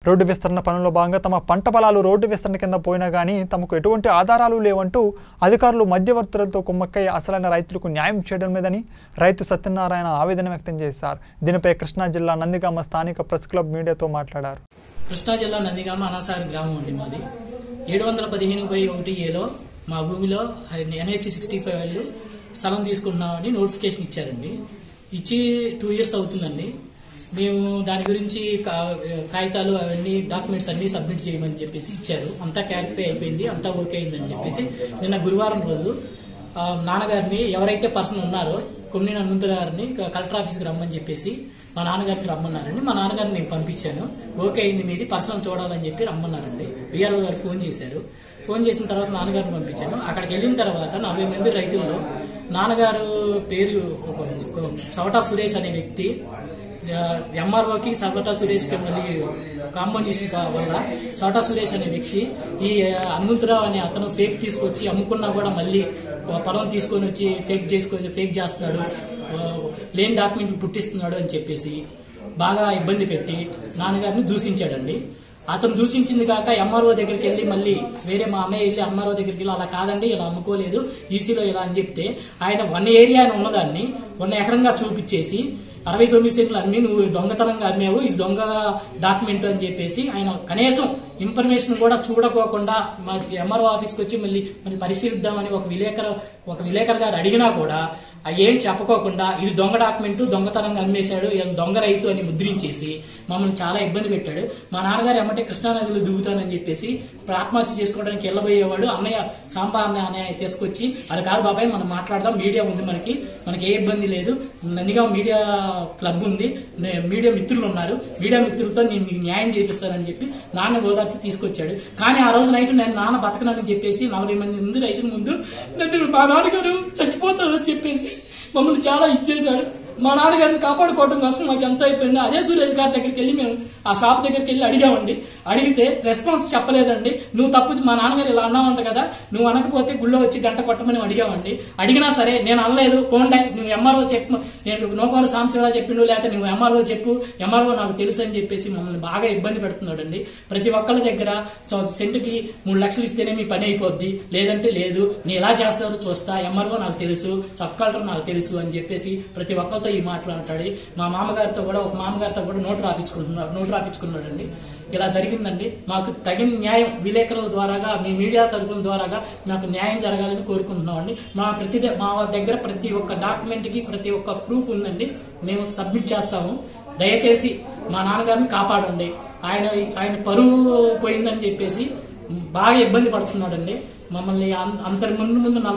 Road విస్తరణ పనుల్లో భాగంగా తమ పంట పొలాలు రోడ్డు విస్తరణ కింద పోయినా కానీ తమకు ఎటువంటి ఆధారాలు లేవంటూ అధికారులు మధ్యవర్తులతో కుమ్మక్కై అసలైన రైతులకు న్యాయం చేయడం లేదని రైతు సత్యనారాయణ ఆవేదన వ్యక్తం చేశారు. దీనిపై కృష్ణా జిల్లా నందిగామ స్థానిక ప్రెస్ క్లబ్ మీడియాతో మాట్లాడారు. కృష్ణా జిల్లా నందిగామ అనాసాగర్ గ్రామం అండి మాది. 715/1 మా భూమిలో NH 65 వాళ్ళు స్థలం తీసుకుంటున్నామని నోటిఫికేషన్ ఇచ్చారండి. ఇచ్చి 2 years అవుతుందండి. మేము దాని గురించి కాగితాలు అవన్నీ డాక్యుమెంట్స్ అన్నీ సబ్మిట్ చేయమని చెప్పేసి ఇచ్చారు. అంతా క్లారిఫై అయిపోయింది, అంతా ఓకే అయిందని చెప్పేసి నిన్న గురువారం రోజు నాన్నగారిని ఎవరైతే పర్సన్ ఉన్నారో కొమ్మినేని హనుమంతు గారిని కలెక్టర్ ఆఫీస్కి రమ్మని చెప్పేసి మా నాన్నగారిని రమ్మన్నారండి. మా నాన్నగారిని నేను పంపించాను. ఓకే అయింది, మీది పర్సనల్ చూడాలని చెప్పి రమ్మన్నారండి. VRO గారు ఫోన్ చేశారు. ఫోన్ చేసిన తర్వాత నాన్నగారిని పంపించాను. అక్కడికి వెళ్ళిన తర్వాత 40 మంది రైతుల్లో నాన్నగారు పేరు చవటా సురేష్ అనే వ్యక్తి, MROకి చవటా సురేష్కి మళ్ళీ కాంబినేషన్ వల్ల చవటా సురేష్ అనే వ్యక్తి ఈ హనుమంతరావు అనే అతను ఫేక్ తీసుకొచ్చి అమ్ముకున్నా కూడా మళ్ళీ పొలం తీసుకొని వచ్చి ఫేక్ చేస్తున్నాడు, లేని డాక్యుమెంట్ పుట్టిస్తున్నాడు అని చెప్పేసి బాగా ఇబ్బంది పెట్టి నాన్నగారిని దూషించాడండి. అతను దూషించింది కాక MRO దగ్గరికి వెళ్ళి మళ్ళీ వేరే మా అమ్మాయి వెళ్ళి MRO దగ్గరికి వెళ్ళి అలా కాదండి, ఇలా అమ్ముకోలేదు, ఈసీలో ఇలా అని చెప్తే ఆయన 1 ఏరియా అని ఉన్నదాన్ని 1 ఎకరంగా చూపించేసి 69 సెంట్లు అమ్మి నువ్వు దొంగతనంగా అమ్మావు, ఇది దొంగ డాక్యుమెంట్ అని చెప్పేసి ఆయన కనీసం ఇన్ఫర్మేషన్ కూడా చూడకోకుండా మా MRO ఆఫీస్కి వచ్చి మళ్ళీ పరిశీలిద్దామని ఒక విలేకరు గారు అడిగినా కూడా ఏం చెప్పుకోకుండా ఇది దొంగ డాక్యుమెంట్, దొంగతనంగా అమ్మేశాడు, దొంగ రైతు అని ముద్రించేసి మమ్మల్ని చాలా ఇబ్బంది పెట్టాడు. మా నాన్నగారు ఎమ్మటే కృష్ణానదిలో దిగుతానని చెప్పేసి ఆత్మహత్య చేసుకోవడానికి వెళ్ళబోయేవాడు. అన్నయ్య సాంబా అన్నయ్య తీసుకొచ్చి అది కాదు బాబాయ్ మనం మాట్లాడదాం, మీడియా ఉంది, మనకి ఏ ఇబ్బంది లేదు, నందిగామ మీడియా క్లబ్ ఉంది, మీడియా మిత్రులు ఉన్నారు, మీడియా మిత్రులతో నేను మీకు న్యాయం చేపిస్తానని చెప్పి నాన్న ఓదార్చి తీసుకొచ్చాడు. కానీ ఆ రోజు నైట్ నేను నాన్న బతకనని చెప్పేసి 40 మంది ముందు రైతుల ముందు నన్ను మా నాన్నగారు చచ్చిపోతాడని చెప్పేసి మమ్మల్ని చాలా ఇచ్చేశాడు. మా నాన్నగారిని కాపాడుకోవడం కోసం మాకు ఎంత అయిపోయిందో అదే సురేష్ గారి దగ్గరికి వెళ్ళి మేము ఆ షాప్ దగ్గరికి వెళ్ళి అడిగామండి. అడిగితే రెస్పాన్స్ చెప్పలేదండి. నువ్వు తప్పు, మా నాన్నగారు ఇలా అన్నావంట కదా, నువ్వు అనకపోతే గుళ్ళో వచ్చి గంట కొట్టమని అడిగామండి. అడిగినా సరే నేను అనలేదు, పోండే నువ్వు MRO చెప్పు, నేను నోకోలు సాంశివరావు చెప్పిండు, లేకపోతే నువ్వు MRO చెప్పు, MRO నాకు తెలుసు అని చెప్పేసి మమ్మల్ని బాగా ఇబ్బంది పెడుతున్నాడండి. ప్రతి ఒక్కరి దగ్గర సెంటుకి 3 లక్షలు ఇస్తేనే మీ పని అయిపోద్ది, లేదంటే లేదు, నీ ఎలా చేస్తారో చూస్తా, MRO నాకు తెలుసు, సబ్ కలెక్టర్ నాకు తెలుసు అని చెప్పేసి ప్రతి ఒక్కరితో ఈ మాట్లాడతాడు. మా మామగారితో కూడా నోటు రాపించుకున్నాడండి. ఇలా జరిగిందండి. మాకు తగిన న్యాయం విలేకరుల ద్వారాగా మీ మీడియా తరపున ద్వారాగా మాకు న్యాయం జరగాలని కోరుకుంటున్నామండి. మా దగ్గర ప్రతి ఒక్క డాక్యుమెంట్కి ప్రతి ఒక్క ప్రూఫ్ ఉందండి, మేము సబ్మిట్ చేస్తాము. దయచేసి మా నాన్నగారిని కాపాడండి. ఆయన పరువు పోయిందని చెప్పేసి బాగా ఇబ్బంది పడుతున్నాడండి. మమ్మల్ని అందరి ముందు